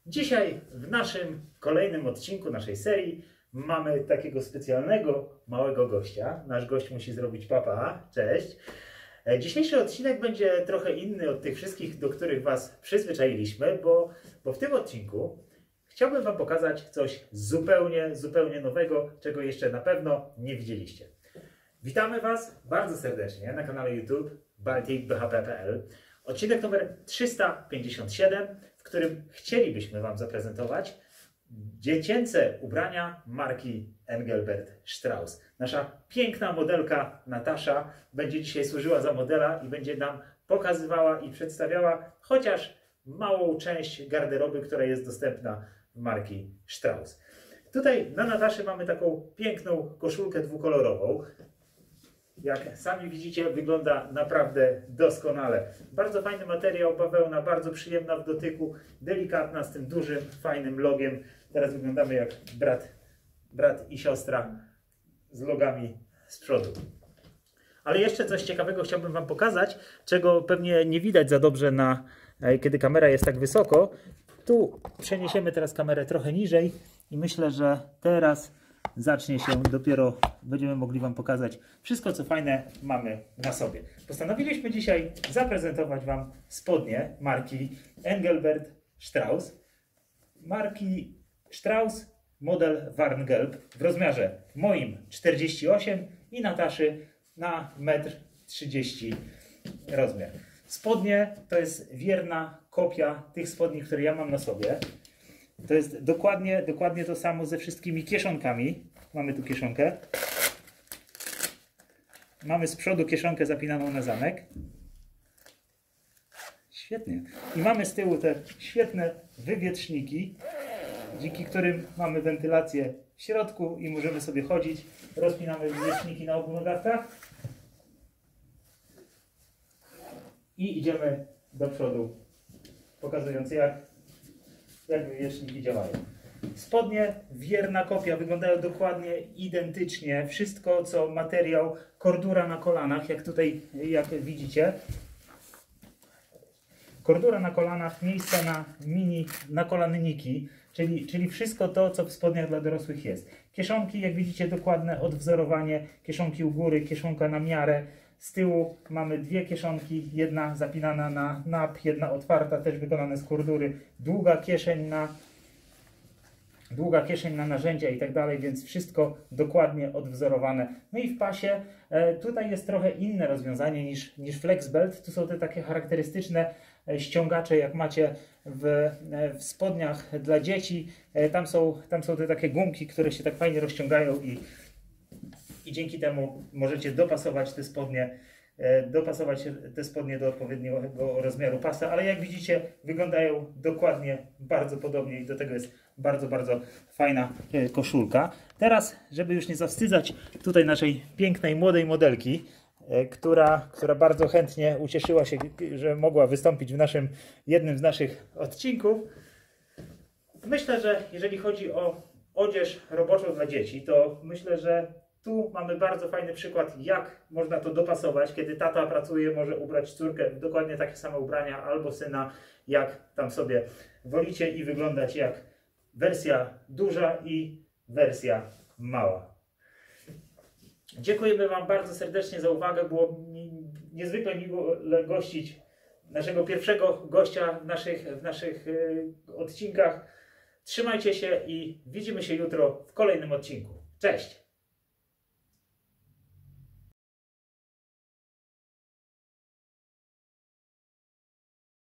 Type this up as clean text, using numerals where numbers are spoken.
Dzisiaj w naszym kolejnym odcinku naszej serii mamy takiego specjalnego małego gościa. Nasz gość musi zrobić papa. Cześć. Dzisiejszy odcinek będzie trochę inny od tych wszystkich, do których Was przyzwyczailiśmy, bo w tym odcinku chciałbym Wam pokazać coś zupełnie nowego, czego jeszcze na pewno nie widzieliście. Witamy Was bardzo serdecznie na kanale YouTube balticbhp.pl. Odcinek numer 357, w którym chcielibyśmy Wam zaprezentować dziecięce ubrania marki Engelbert Strauss. Nasza piękna modelka Natasza będzie dzisiaj służyła za modela i będzie nam pokazywała i przedstawiała chociaż małą część garderoby, która jest dostępna w marki Strauss. Tutaj na Nataszy mamy taką piękną koszulkę dwukolorową. Jak sami widzicie, wygląda naprawdę doskonale. Bardzo fajny materiał, bawełna, bardzo przyjemna w dotyku, delikatna, z tym dużym, fajnym logiem. Teraz wyglądamy jak brat i siostra z logami z przodu. Ale jeszcze coś ciekawego chciałbym Wam pokazać, czego pewnie nie widać za dobrze, kiedy kamera jest tak wysoko. Tu przeniesiemy teraz kamerę trochę niżej i myślę, że teraz zacznie się dopiero, będziemy mogli Wam pokazać wszystko, co fajne mamy na sobie. Postanowiliśmy dzisiaj zaprezentować Wam spodnie marki Engelbert Strauss. Marki Strauss, model Warngelb w rozmiarze moim 48 i Nataszy na 1,30 m rozmiar. Spodnie to jest wierna kopia tych spodni, które ja mam na sobie. To jest dokładnie to samo ze wszystkimi kieszonkami. Mamy tu kieszonkę. Mamy z przodu kieszonkę zapinaną na zamek. Świetnie. I mamy z tyłu te świetne wywietrzniki, dzięki którym mamy wentylację w środku i możemy sobie chodzić. Rozpinamy wywietrzniki na obu nogawkach. I idziemy do przodu, pokazując jak wywietrzniki działają. Spodnie, wierna kopia, wyglądają dokładnie identycznie. Wszystko co materiał, kordura na kolanach, jak widzicie. Kordura na kolanach, miejsce na mini nakolanniki, czyli wszystko to, co w spodniach dla dorosłych jest. Kieszonki, jak widzicie, dokładne odwzorowanie, kieszonki u góry, kieszonka na miarę. Z tyłu mamy dwie kieszonki, jedna zapinana na nap, jedna otwarta, też wykonane z kordury, długa kieszeń na narzędzia i tak dalej, więc wszystko dokładnie odwzorowane. No i w pasie tutaj jest trochę inne rozwiązanie niż flexbelt. Tu są te takie charakterystyczne ściągacze, jak macie w spodniach dla dzieci. Tam są te takie gumki, które się tak fajnie rozciągają i dzięki temu możecie dopasować te spodnie do odpowiedniego rozmiaru pasa, ale jak widzicie, wyglądają dokładnie bardzo podobnie i do tego jest bardzo fajna koszulka. Teraz, żeby już nie zawstydzać tutaj naszej pięknej, młodej modelki, która bardzo chętnie ucieszyła się, że mogła wystąpić w jednym z naszych odcinków. Myślę, że jeżeli chodzi o odzież roboczą dla dzieci, to myślę, że tu mamy bardzo fajny przykład, jak można to dopasować, kiedy tata pracuje, może ubrać córkę w dokładnie takie same ubrania, albo syna, jak tam sobie wolicie, i wyglądać jak wersja duża i wersja mała. Dziękujemy Wam bardzo serdecznie za uwagę. Było niezwykle miło gościć naszego pierwszego gościa w naszych odcinkach. Trzymajcie się i widzimy się jutro w kolejnym odcinku. Cześć!